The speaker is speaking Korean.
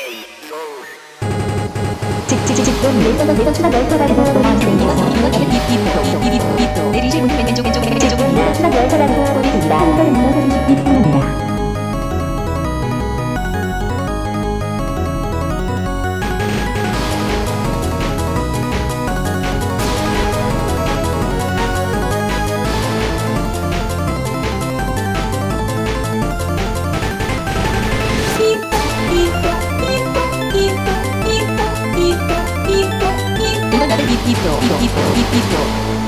지금 내가 추가 열차라는 소리 들립니다. 내리실 문은 왼쪽으로 추가 열차라는 소리 들립니다. 한번에 눌러주시기 바랍니다. 이번 날은 이프로